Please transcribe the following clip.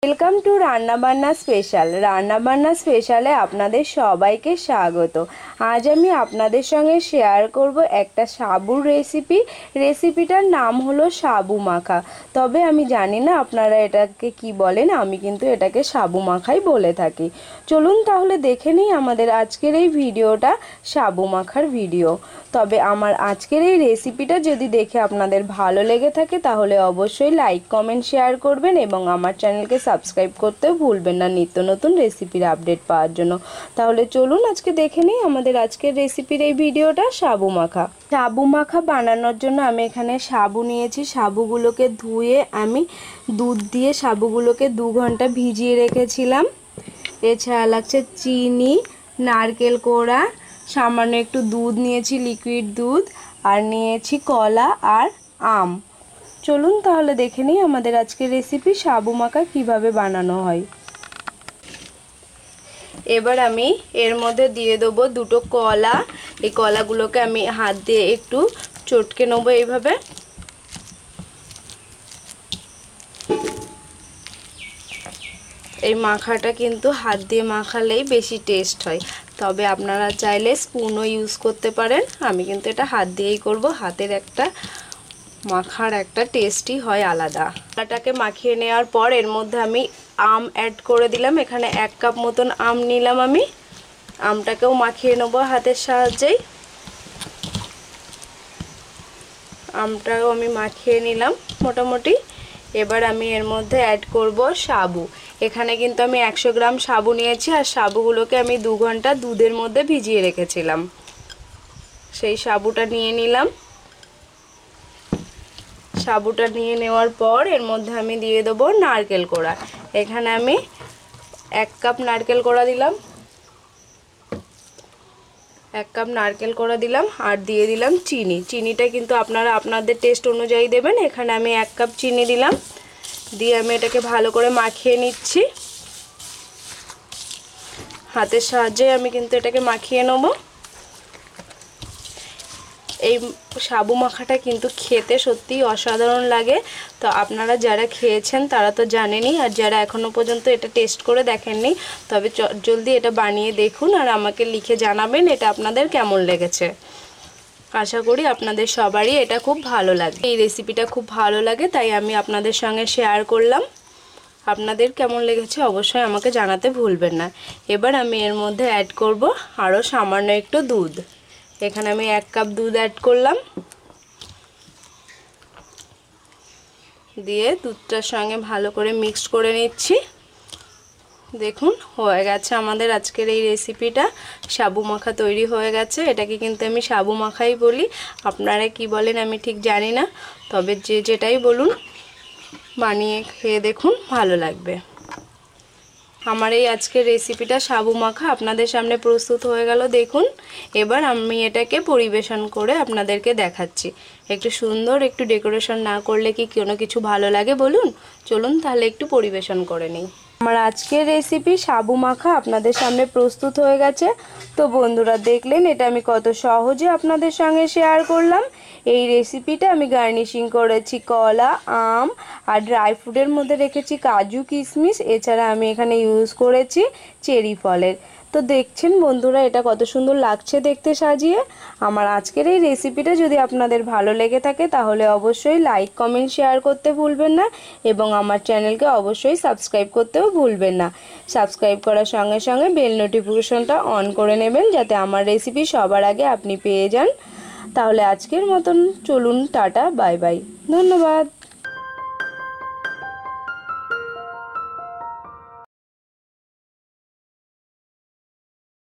Welcome to রান্নাবান্না special. রান্নাবান্না স্পেশালে আপনাদের সবাইকে স্বাগত। আজ আমি আপনাদের সঙ্গে শেয়ার করব একটা সাবুর রেসিপিটার নাম হলো সাবু মাখা। তবে আমি জানি না আপনারা এটাকে কি বলেন, আমি কিন্তু এটাকে সাবু মাখাই বলে থাকি। চলুন তাহলে দেখে নিই আমাদের আজকের এই ভিডিওটা সাবু মাখার ভিডিও। তবে আমার আজকের এই রেসিপিটা যদি দেখে আপনাদের ভালো লেগে থাকে তাহলে অবশ্যই লাইক কমেন্ট শেয়ার করবেন এবং আমার চ্যানেলকে সাবস্ক্রাইব করতেও ভুলবেন না নিত্য নতুন রেসিপির আপডেট পাওয়ার জন্য। তাহলে চলুন আজকে দেখে নিই আমাদের আজকের রেসিপির এই ভিডিওটা সাবু মাখা। সাবু মাখা বানানোর জন্য আমি এখানে সাবু নিয়েছি। সাবুগুলোকে ধুয়ে আমি দুধ দিয়ে সাবুগুলোকে 2 ঘন্টা ভিজিয়ে রেখেছিলাম। এছাড়া লাগছে চিনি, নারকেল কোড়া, সামান্য একটু দুধ নিয়েছি, লিকুইড দুধ, আর নিয়েছি কলা আর আম। চলুন তাহলে দেখে নিই আমাদের আজকের রেসিপি সাবু মাখা কীভাবে বানানো হয়। এবার আমি এর মধ্যে দিয়ে দেবো 2টো কলা। এই কলাগুলোকে আমি হাত দিয়ে একটু চটকে নেবো এইভাবে। এই মাখাটা কিন্তু হাত দিয়ে মাখালেই বেশি টেস্ট হয়, তবে আপনারা চাইলে স্পুনও ইউজ করতে পারেন। আমি কিন্তু এটা হাত দিয়েই করব। হাতের একটা মাখার একটা টেস্টই হয় আলাদা। কলাটাকে মাখিয়ে নেওয়ার পর এর মধ্যে আমি আম অ্যাড করে দিলাম। এখানে 1 কাপ মতন আম নিলাম আমি। আমটাকেও মাখিয়ে নেব হাতের সাহায্যেই। আমটাও আমি মাখিয়ে নিলাম মোটামুটি। এবার আমি এর মধ্যে অ্যাড করব সাবু। এখানে কিন্তু আমি 100 গ্রাম সাবু নিয়েছি, আর সাবুগুলোকে আমি 2 ঘন্টা দুধের মধ্যে ভিজিয়ে রেখেছিলাম। সেই সাবুটা নিয়ে নিলাম। সাবুটা নিয়ে নেওয়ার পর এর মধ্যে আমি দিয়ে দেবো নারকেল কোড়া। এখানে আমি 1 কাপ নারকেল কোড়া দিলাম। 1 কাপ নারকেল কোড়া দিলাম আর দিয়ে দিলাম চিনি। চিনিটা কিন্তু আপনারা আপনাদের টেস্ট অনুযায়ী দেবেন। এখানে আমি 1 কাপ চিনি দিলাম। দিয়ে আমি এটাকে ভালো করে মাখিয়ে নিচ্ছি। হাতের সাহায্যে আমি কিন্তু এটাকে মাখিয়ে নেব। এই সাবু মাখাটা কিন্তু খেতে সত্যিই অসাধারণ লাগে। তো আপনারা যারা খেয়েছেন তারা তো জানেনই, আর যারা এখনও পর্যন্ত এটা টেস্ট করে দেখেননি তবে জলদি এটা বানিয়ে দেখুন আর আমাকে লিখে জানাবেন এটা আপনাদের কেমন লেগেছে। আশা করি আপনাদের সবারই এটা খুব ভালো লাগে। এই রেসিপিটা খুব ভালো লাগে তাই আমি আপনাদের সঙ্গে শেয়ার করলাম। আপনাদের কেমন লেগেছে অবশ্যই আমাকে জানাতে ভুলবেন না। এবার আমি এর মধ্যে অ্যাড করব আরও সামান্য একটু দুধ। এখানে আমি 1 কাপ দুধ অ্যাড করলাম। দিয়ে দুধটার সঙ্গে ভালো করে মিক্সড করে নিচ্ছি। দেখুন হয়ে গেছে আমাদের আজকের এই রেসিপিটা। সাবু মাখা তৈরি হয়ে গেছে। এটাকে কিন্তু আমি সাবু মাখাই বলি, আপনারা কি বলেন আমি ঠিক জানি না। তবে যেটাই বলুন বানিয়ে খেয়ে দেখুন, ভালো লাগবে। আমার এই আজকের রেসিপিটা সাবু মাখা আপনাদের সামনে প্রস্তুত হয়ে গেল দেখুন। এবার আমি এটাকে পরিবেশন করে আপনাদেরকে দেখাচ্ছি। একটু সুন্দর একটু ডেকোরেশন না করলে কি কোনো কিছু ভালো লাগে বলুন। চলুন তাহলে একটু পরিবেশন করে নিই। আমার আজকের রেসিপি সাবু মাখা আপনাদের সামনে প্রস্তুত হয়ে গেছে। তো বন্ধুরা দেখলেন এটা আমি কত সহজে আপনাদের সঙ্গে শেয়ার করলাম। এই রেসিপিটা আমি গার্নিশিং করেছি কলা, আম আর ড্রাই ফ্রুটের মধ্যে রেখেছি কাজু কিশমিশ। এছাড়া আমি এখানে ইউজ করেছি চেরি ফলের। তো দেখছেন বন্ধুরা এটা কত সুন্দর লাগছে দেখতে সাজিয়ে। আমার আজকের এই রেসিপিটা যদি আপনাদের ভালো লেগে থাকে তাহলে অবশ্যই লাইক কমেন্ট শেয়ার করতে ভুলবেন না এবং আমার চ্যানেলকে অবশ্যই সাবস্ক্রাইব করতেও ভুলবেন না। সাবস্ক্রাইব করার সঙ্গে সঙ্গে বেল নোটিফিকেশনটা অন করে নেবেন যাতে আমার রেসিপি সবার আগে আপনি পেয়ে যান। তাহলে আজকের মতন চলুন, টাটা, বাই বাই, ধন্যবাদ।